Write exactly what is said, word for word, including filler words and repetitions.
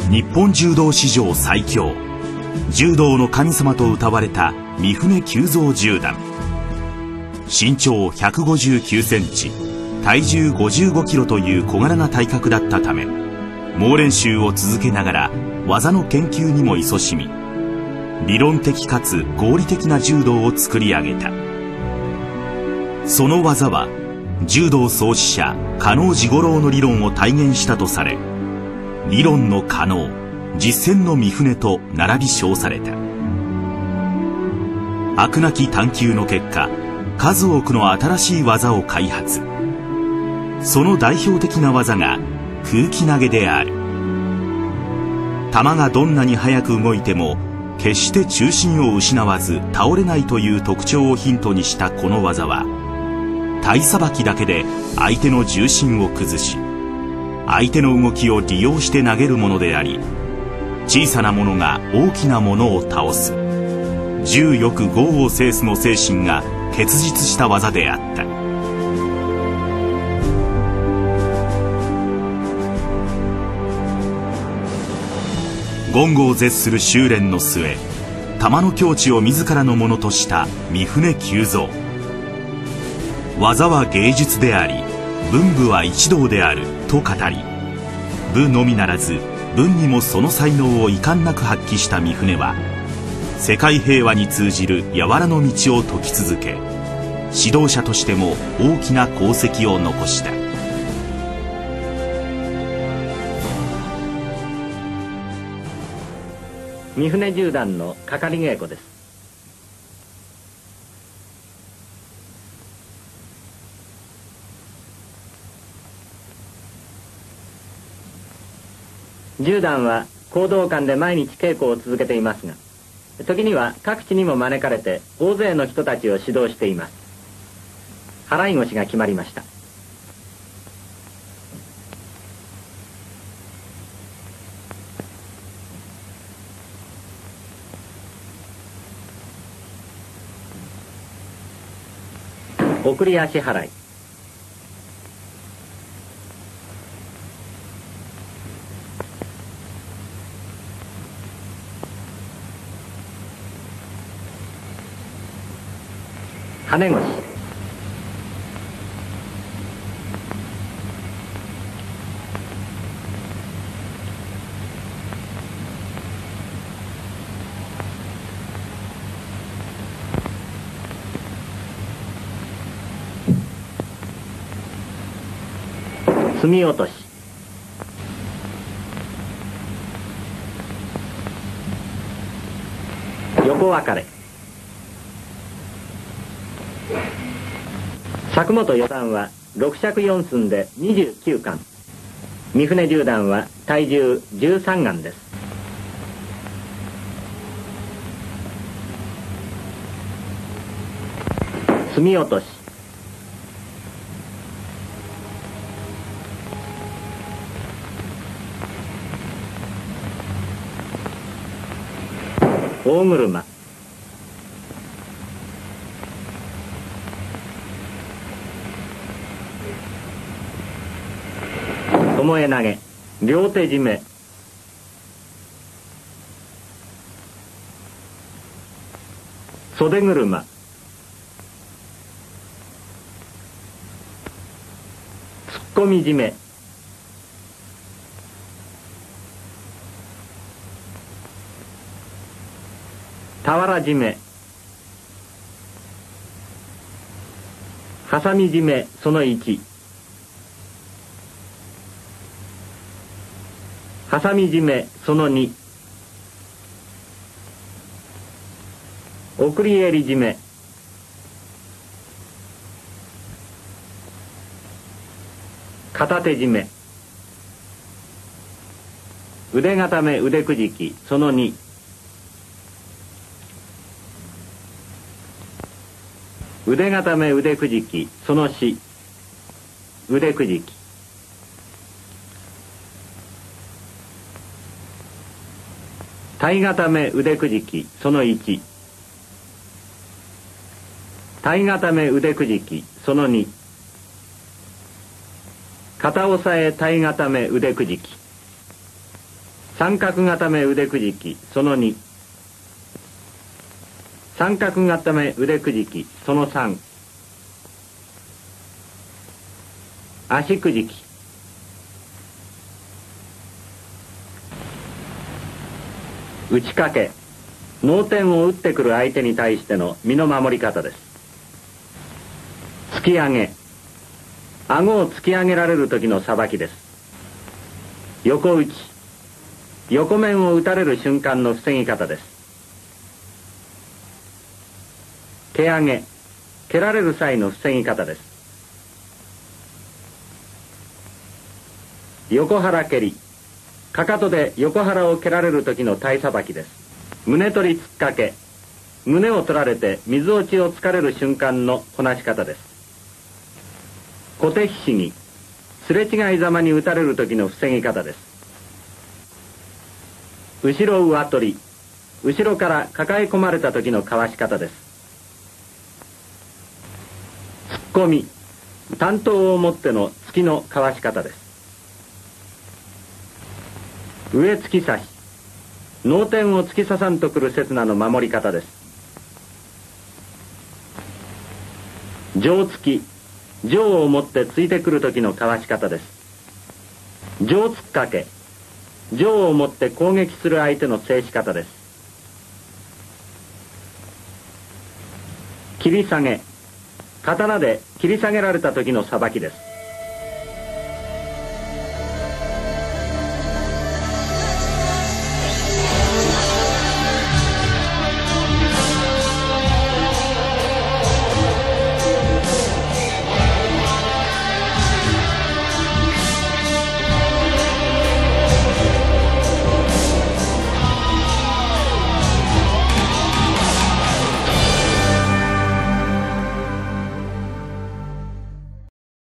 日本柔道史上最強、柔道の神様と謳われた三船久蔵十段。身長ひゃくごじゅうきゅうセンチ、体重ごじゅうごキロという小柄な体格だったため、猛練習を続けながら技の研究にも勤しみ、理論的かつ合理的な柔道を作り上げた。その技は柔道創始者加納治五郎の理論を体現したとされ、理論の加納、実践の三船と並び称された。飽くなき探求の結果、数多くの新しい技を開発。その代表的な技が空気投げである。球がどんなに速く動いても決して中心を失わず倒れないという特徴をヒントにしたこの技は、体さばきだけで相手の重心を崩し、相手の動きを利用して投げるものであり、小さなものが大きなものを倒す、柔よく剛を制すの精神が結実した技であった。言語を絶する修練の末、玉の境地を自らのものとした三船久蔵。技は芸術であり、文武は一道であると語り、武のみならず文にもその才能を遺憾なく発揮した三船は、世界平和に通じる柔らの道を説き続け、指導者としても大きな功績を残した。 三船十段のかかり稽古です。十段は講道館で毎日稽古を続けていますが、時には各地にも招かれて大勢の人たちを指導しています。払い腰が決まりました。送り足払い。跳ね腰。隅落とし。横分かれ。佐久本四段はろく尺よん寸でにじゅうきゅう貫、三船十段は体重じゅうさん貫です。隅落とし。大車。巴投げ。両手締め。袖車。突っ込み締め。俵締め。はさみ締めそのいち。はさみ締めそのに。送り襟締め。片手締め。腕固め腕くじきそのに。腕固め腕くじきそのし。腕くじき。体固め腕くじきそのいち。体固め腕くじきそのに。肩押さえ体固め腕くじき。 三角固め腕くじきそのに。三角固め腕くじきそのさん。足くじき。打ち掛け、脳天を打ってくる相手に対しての身の守り方です。突き上げ、顎を突き上げられる時のさばきです。横打ち、横面を打たれる瞬間の防ぎ方です。蹴上げ、蹴られる際の防ぎ方です。横腹蹴り、かかとで横腹を蹴られる時の体さばきです。胸取り突っかけ、胸を取られて水落ちをつかれる瞬間のこなし方です。小手ひしぎ、すれ違いざまに打たれる時の防ぎ方です。後ろ上取り、後ろから抱え込まれた時のかわし方です。突っ込み、担当を持っての突きのかわし方です。上突き刺し、脳天を突き刺さんとくる刹那の守り方です。上突き、上を持って突いてくる時のかわし方です。上突っかけ、上を持って攻撃する相手の制し方です。切り下げ、刀で切り下げられた時のさばきです。